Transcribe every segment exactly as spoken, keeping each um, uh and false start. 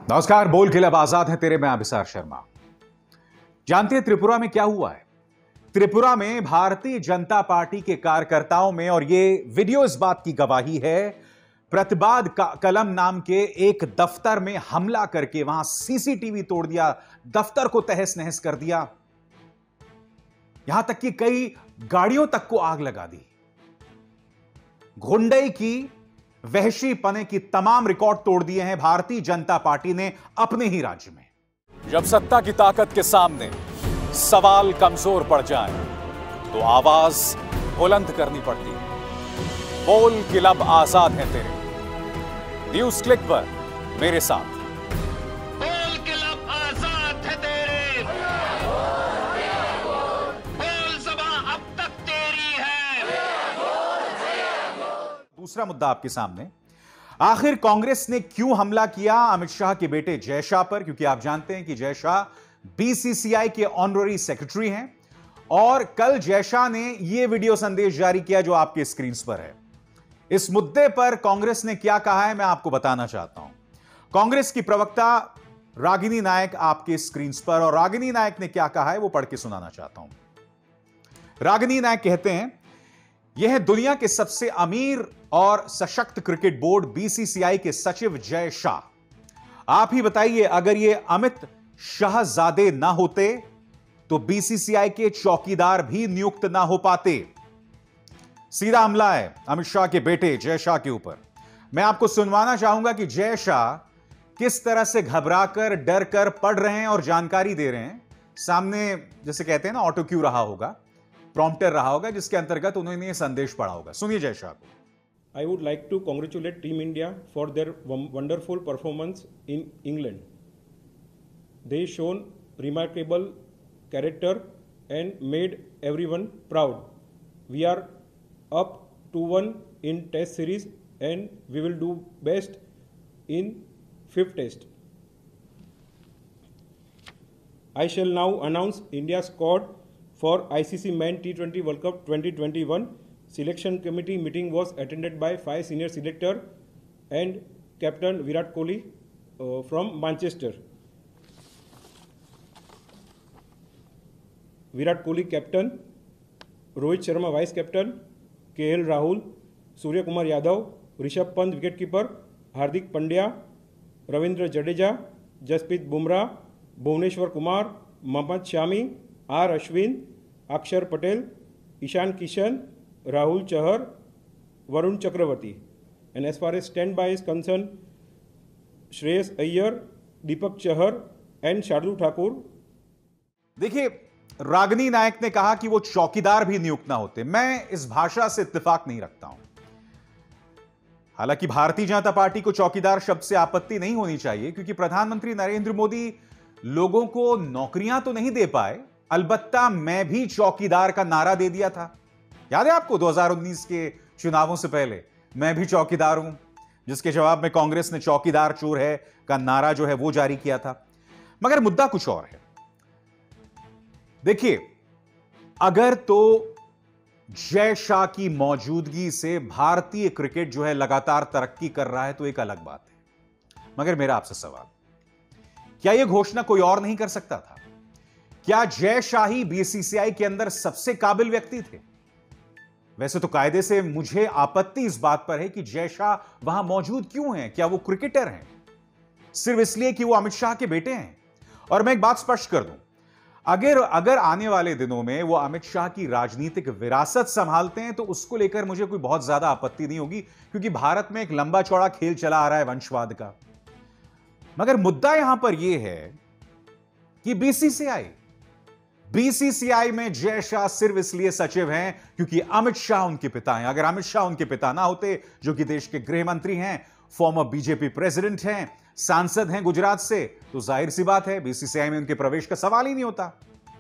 नमस्कार। बोल क्लब आजाद है तेरे, मैं अभिसार शर्मा। जानते हैं त्रिपुरा में क्या हुआ है? त्रिपुरा में भारतीय जनता पार्टी के कार्यकर्ताओं में, और यह वीडियो इस बात की गवाही है, प्रतिबाद कलम नाम के एक दफ्तर में हमला करके वहां सीसीटीवी तोड़ दिया, दफ्तर को तहस नहस कर दिया, यहां तक कि कई गाड़ियों तक को आग लगा दी। गुंडई की वहशी पने की तमाम रिकॉर्ड तोड़ दिए हैं भारतीय जनता पार्टी ने अपने ही राज्य में। जब सत्ता की ताकत के सामने सवाल कमजोर पड़ जाए तो आवाज बुलंद करनी पड़ती है। बोल क्लब आजाद है तेरे, न्यूज क्लिक पर मेरे साथ। बोल क्लब आजाद है तेरे, बोल सभा अब तक तेरी है। दूसरा मुद्दा आपके सामने, आखिर कांग्रेस ने क्यों हमला किया अमित शाह के बेटे जय शाह पर? क्योंकि आप जानते हैं कि जय शाह बीसीसीआई के ऑनररी सेक्रेटरी हैं और कल जय शाह ने यह वीडियो संदेश जारी किया जो आपके स्क्रीन पर है। इस मुद्दे पर कांग्रेस ने क्या कहा है मैं आपको बताना चाहता हूं। कांग्रेस की प्रवक्ता रागिनी नायक आपके स्क्रीन पर, और रागिनी नायक ने क्या कहा है वो पढ़ के सुनाना चाहता हूं। रागिनी नायक कहते हैं, यह दुनिया के सबसे अमीर और सशक्त क्रिकेट बोर्ड बीसीसीआई के सचिव जय शाह। आप ही बताइए, अगर यह अमित शाहजादे ना होते तो बीसीसीआई के चौकीदार भी नियुक्त ना हो पाते। सीधा हमला है अमित शाह के बेटे जय शाह के ऊपर। मैं आपको सुनवाना चाहूंगा कि जय शाह किस तरह से घबराकर, डर कर पढ़ रहे हैं और जानकारी दे रहे हैं। सामने जैसे कहते हैं ना, ऑटो क्यू रहा होगा, प्रॉम्प्टर रहा होगा, जिसके अंतर्गत उन्होंने यह संदेश पढ़ा होगा। सुनिए जय शाह को। I would like to congratulate Team India for their wonderful performance in England. They shown remarkable character and made everyone proud. We are up to one in Test series and we will do best in fifth Test. I shall now announce India's squad for I C C Men T twenty World Cup twenty twenty-one. Selection committee meeting was attended by five senior selector and Captain Virat Kohli uh, from Manchester. Virat Kohli captain, Rohit Sharma vice captain, K L Rahul, Surya Kumar Yadav, Rishabh Pant wicket keeper, Hardik Pandya, Ravindra Jadeja, Jasprit Bumrah, Bhuvneshwar Kumar, Mohammad Shami, R Ashwin, Akshar Patel, Ishan Kishan, Rahul Chahar, Varun Chakravarti. And as far as standby is concerned, Shreyas Iyer, Deepak Chahar and Shardul Thakur. देखिए, रागिनी नायक ने कहा कि वो चौकीदार भी नियुक्त ना होते। मैं इस भाषा से इत्तेफाक नहीं रखता हूं। हालांकि भारतीय जनता पार्टी को चौकीदार शब्द से आपत्ति नहीं होनी चाहिए, क्योंकि प्रधानमंत्री नरेंद्र मोदी लोगों को नौकरियां तो नहीं दे पाए, अलबत्ता मैं भी चौकीदार का नारा दे दिया था। याद है आपको, दो हज़ार उन्नीस के चुनावों से पहले, मैं भी चौकीदार हूं, जिसके जवाब में कांग्रेस ने चौकीदार चोर है का नारा जो है वो जारी किया था। मगर मुद्दा कुछ और है। देखिए, अगर तो जय शाह की मौजूदगी से भारतीय क्रिकेट जो है लगातार तरक्की कर रहा है तो एक अलग बात है। मगर मेरा आपसे सवाल, क्या यह घोषणा कोई और नहीं कर सकता था? क्या जय शाह ही बीसीसीआई के अंदर सबसे काबिल व्यक्ति थे? वैसे तो कायदे से मुझे आपत्ति इस बात पर है कि जय शाह वहां मौजूद क्यों हैं? क्या वो क्रिकेटर हैं सिर्फ इसलिए कि वो अमित शाह के बेटे हैं? और मैं एक बात स्पष्ट कर दूं, अगर अगर आने वाले दिनों में वो अमित शाह की राजनीतिक विरासत संभालते हैं तो उसको लेकर मुझे कोई बहुत ज्यादा आपत्ति नहीं होगी, क्योंकि भारत में एक लंबा चौड़ा खेल चला आ रहा है वंशवाद का। मगर मुद्दा यहां पर यह है कि बीसीसीआई बीसीसीआई में जय शाह सिर्फ इसलिए सचिव हैं क्योंकि अमित शाह उनके पिता हैं। अगर अमित शाह उनके पिता ना होते, जो कि देश के गृह मंत्री हैं, फॉर्मर बीजेपी प्रेसिडेंट हैं, सांसद हैं गुजरात से, तो जाहिर सी बात है बीसीसीआई में उनके प्रवेश का सवाल ही नहीं होता।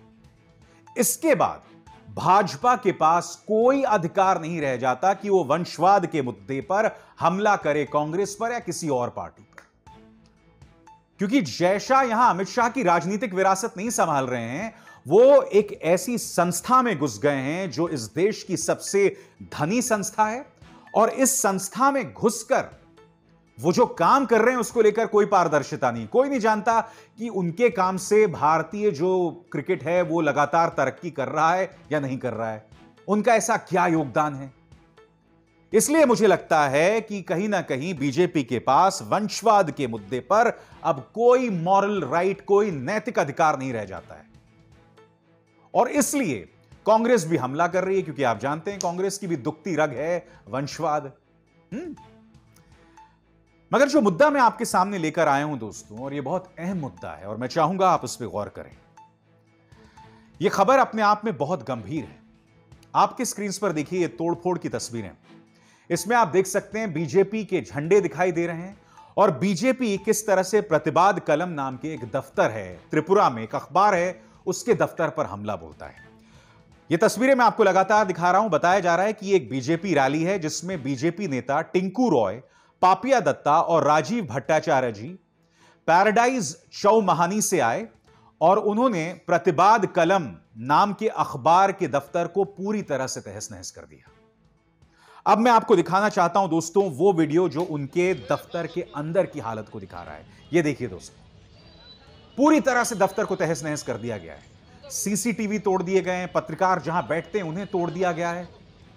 इसके बाद भाजपा के पास कोई अधिकार नहीं रह जाता कि वो वंशवाद के मुद्दे पर हमला करे कांग्रेस पर या किसी और पार्टी पर, क्योंकि जय शाह यहां अमित शाह की राजनीतिक विरासत नहीं संभाल रहे हैं, वो एक ऐसी संस्था में घुस गए हैं जो इस देश की सबसे धनी संस्था है, और इस संस्था में घुसकर वो जो काम कर रहे हैं उसको लेकर कोई पारदर्शिता नहीं। कोई नहीं जानता कि उनके काम से भारतीय जो क्रिकेट है वो लगातार तरक्की कर रहा है या नहीं कर रहा है, उनका ऐसा क्या योगदान है। इसलिए मुझे लगता है कि कहीं ना कहीं बीजेपी के पास वंशवाद के मुद्दे पर अब कोई मॉरल राइट, कोई नैतिक अधिकार नहीं रह जाता है। और इसलिए कांग्रेस भी हमला कर रही है, क्योंकि आप जानते हैं कांग्रेस की भी दुखती रग है वंशवाद। हम्म मगर जो मुद्दा मैं आपके सामने लेकर आया हूं दोस्तों, और यह बहुत अहम मुद्दा है और मैं चाहूंगा आप उस पर गौर करें। यह खबर अपने आप में बहुत गंभीर है। आपके स्क्रीन पर देखिए ये तोड़फोड़ की तस्वीरें। इसमें आप देख सकते हैं बीजेपी के झंडे दिखाई दे रहे हैं और बीजेपी किस तरह से प्रतिबाद कलम नाम के एक दफ्तर है त्रिपुरा में, एक अखबार है, उसके दफ्तर पर हमला बोलता है। यह तस्वीरें मैं आपको लगातार दिखा रहा हूं। बताया जा रहा है कि एक बीजेपी रैली है जिसमें बीजेपी नेता टिंकू रॉय, पापिया दत्ता और राजीव भट्टाचार्य जी पैराडाइज चौमहानी से आए और उन्होंने प्रतिबाद कलम नाम के अखबार के दफ्तर को पूरी तरह से तहस नहस कर दिया। अब मैं आपको दिखाना चाहता हूं दोस्तों वो वीडियो जो उनके दफ्तर के अंदर की हालत को दिखा रहा है। यह देखिए दोस्तों, पूरी तरह से दफ्तर को तहस नहस कर दिया गया है। सीसीटीवी तोड़ दिए गए हैं, पत्रकार जहां बैठते हैं उन्हें तोड़ दिया गया है।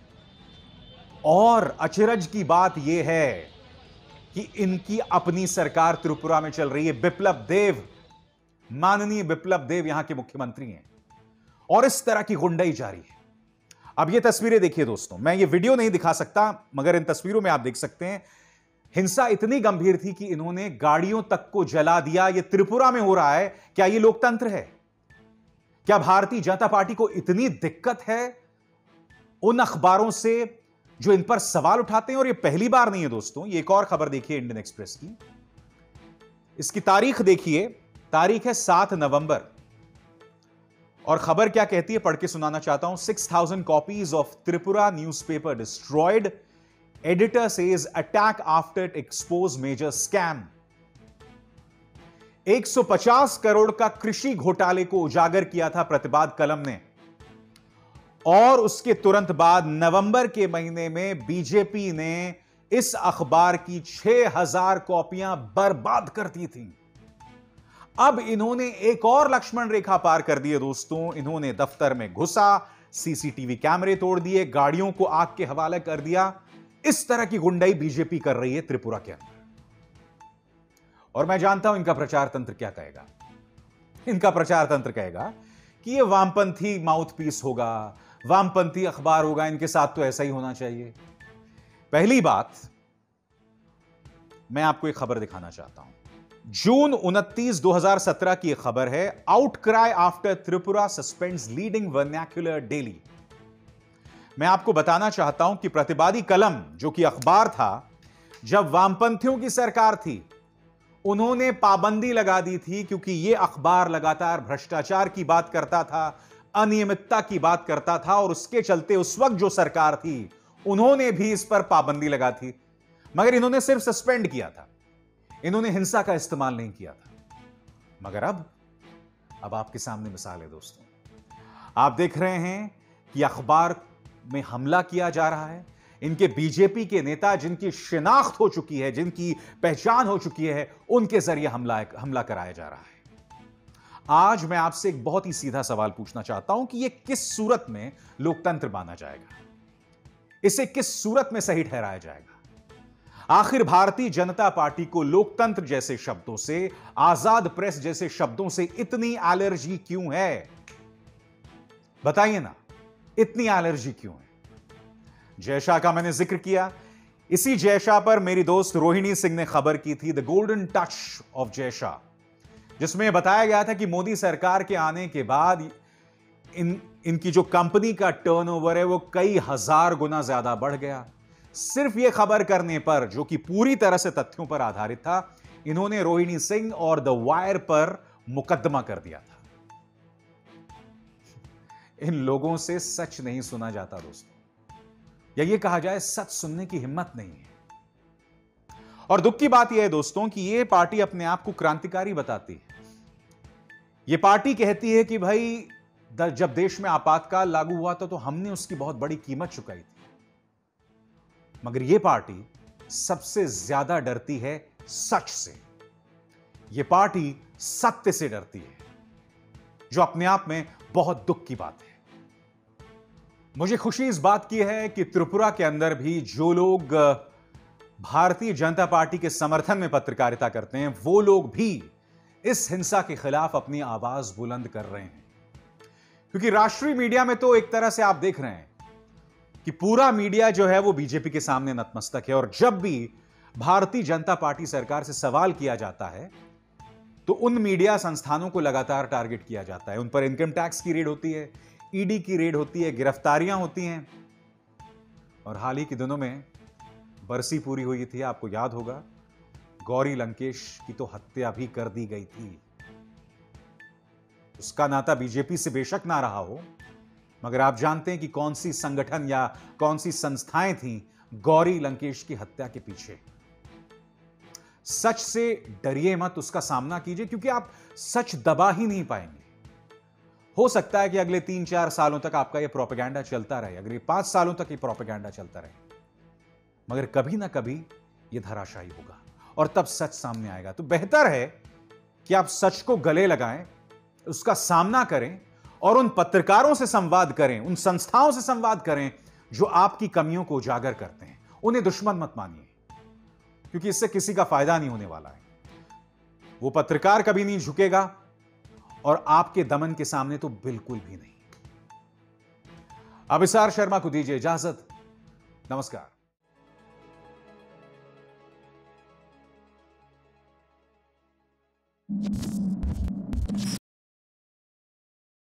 और अचरज की बात यह है कि इनकी अपनी सरकार त्रिपुरा में चल रही है। बिप्लब देव, माननीय बिप्लब देव यहां के मुख्यमंत्री हैं और इस तरह की गुंडाई जारी है। अब ये तस्वीरें देखिए दोस्तों, मैं ये वीडियो नहीं दिखा सकता मगर इन तस्वीरों में आप देख सकते हैं हिंसा इतनी गंभीर थी कि इन्होंने गाड़ियों तक को जला दिया। ये त्रिपुरा में हो रहा है। क्या ये लोकतंत्र है? क्या भारतीय जनता पार्टी को इतनी दिक्कत है उन अखबारों से जो इन पर सवाल उठाते हैं? और ये पहली बार नहीं है दोस्तों। ये एक और खबर देखिए इंडियन एक्सप्रेस की, इसकी तारीख देखिए, तारीख है सात नवंबर और खबर क्या कहती है पढ़ के सुनाना चाहता हूं। Six thousand copies of Tripura newspaper destroyed, editor says attack after expose major scam. एक सौ पचास करोड़ का कृषि घोटाले को उजागर किया था प्रतिबाद कलम ने और उसके तुरंत बाद नवंबर के महीने में बीजेपी ने इस अखबार की छह हज़ार कॉपियां बर्बाद कर दी थी। अब इन्होंने एक और लक्ष्मण रेखा पार कर दी है दोस्तों। इन्होंने दफ्तर में घुसा, सीसीटीवी कैमरे तोड़ दिए, गाड़ियों को आग के हवाले कर दिया। इस तरह की गुंडाई बीजेपी कर रही है त्रिपुरा के अंदर। और मैं जानता हूं इनका प्रचार तंत्र क्या कहेगा। इनका प्रचार तंत्र कहेगा कि यह वामपंथी माउथपीस होगा, वामपंथी अखबार होगा, इनके साथ तो ऐसा ही होना चाहिए। पहली बात, मैं आपको एक खबर दिखाना चाहता हूं। जून उनतीस दो हज़ार सत्रह की एक खबर है, outcry after Tripura suspends leading vernacular daily. मैं आपको बताना चाहता हूं कि प्रतिबादी कलम जो कि अखबार था, जब वामपंथियों की सरकार थी उन्होंने पाबंदी लगा दी थी, क्योंकि यह अखबार लगातार भ्रष्टाचार की बात करता था, अनियमितता की बात करता था और उसके चलते उस वक्त जो सरकार थी उन्होंने भी इस पर पाबंदी लगा थी। मगर इन्होंने सिर्फ सस्पेंड किया था, इन्होंने हिंसा का इस्तेमाल नहीं किया था। मगर अब अब आपके सामने मिसाल है दोस्तों। आप देख रहे हैं कि अखबार में हमला किया जा रहा है। इनके बीजेपी के नेता जिनकी शिनाख्त हो चुकी है, जिनकी पहचान हो चुकी है, उनके जरिए हमला हमला कराया जा रहा है। आज मैं आपसे एक बहुत ही सीधा सवाल पूछना चाहता हूं कि यह किस सूरत में लोकतंत्र माना जाएगा, इसे किस सूरत में सही ठहराया जाएगा? आखिर भारतीय जनता पार्टी को लोकतंत्र जैसे शब्दों से, आजाद प्रेस जैसे शब्दों से इतनी एलर्जी क्यों है? बताइए ना, इतनी एलर्जी क्यों है? जय शाह का मैंने जिक्र किया, इसी जय शाह पर मेरी दोस्त रोहिणी सिंह ने खबर की थी, the golden touch of Jay Shah, जिसमें बताया गया था कि मोदी सरकार के आने के बाद इन इनकी जो कंपनी का टर्नओवर है वो कई हजार गुना ज्यादा बढ़ गया। सिर्फ यह खबर करने पर, जो कि पूरी तरह से तथ्यों पर आधारित था, इन्होंने रोहिणी सिंह और द वायर पर मुकदमा कर दिया था। इन लोगों से सच नहीं सुना जाता दोस्तों, या ये कहा जाए सच सुनने की हिम्मत नहीं है। और दुख की बात यह है दोस्तों कि यह पार्टी अपने आप को क्रांतिकारी बताती है। यह पार्टी कहती है कि भाई जब देश में आपातकाल लागू हुआ था तो हमने उसकी बहुत बड़ी कीमत चुकाई थी। मगर यह पार्टी सबसे ज्यादा डरती है सच से। यह पार्टी सत्य से डरती है, जो अपने आप में बहुत दुख की बात है। मुझे खुशी इस बात की है कि त्रिपुरा के अंदर भी जो लोग भारतीय जनता पार्टी के समर्थन में पत्रकारिता करते हैं, वो लोग भी इस हिंसा के खिलाफ अपनी आवाज बुलंद कर रहे हैं। क्योंकि राष्ट्रीय मीडिया में तो एक तरह से आप देख रहे हैं कि पूरा मीडिया जो है वो बीजेपी के सामने नतमस्तक है, और जब भी भारतीय जनता पार्टी सरकार से सवाल किया जाता है तो उन मीडिया संस्थानों को लगातार टारगेट किया जाता है। उन पर इनकम टैक्स की रेड होती है, ईडी की रेड होती है, गिरफ्तारियां होती हैं। और हाल ही के दिनों में बरसी पूरी हुई थी, आपको याद होगा, गौरी लंकेश की तो हत्या भी कर दी गई थी। उसका नाता बीजेपी से बेशक ना रहा हो, मगर आप जानते हैं कि कौन सी संगठन या कौन सी संस्थाएं थीं गौरी लंकेश की हत्या के पीछे। सच से डरिए मत, उसका सामना कीजिए, क्योंकि आप सच दबा ही नहीं पाएंगे। हो सकता है कि अगले तीन चार सालों तक आपका यह प्रोपेगेंडा चलता रहे, अगले पांच सालों तक यह प्रोपेगेंडा चलता रहे, मगर कभी ना कभी यह धराशायी होगा और तब सच सामने आएगा। तो बेहतर है कि आप सच को गले लगाएं, उसका सामना करें और उन पत्रकारों से संवाद करें, उन संस्थाओं से संवाद करें जो आपकी कमियों को उजागर करते हैं। उन्हें दुश्मन मत मानिए, क्योंकि इससे किसी का फायदा नहीं होने वाला है। वो पत्रकार कभी नहीं झुकेगा और आपके दमन के सामने तो बिल्कुल भी नहीं। अभिसार शर्मा को दीजिए इजाजत। नमस्कार।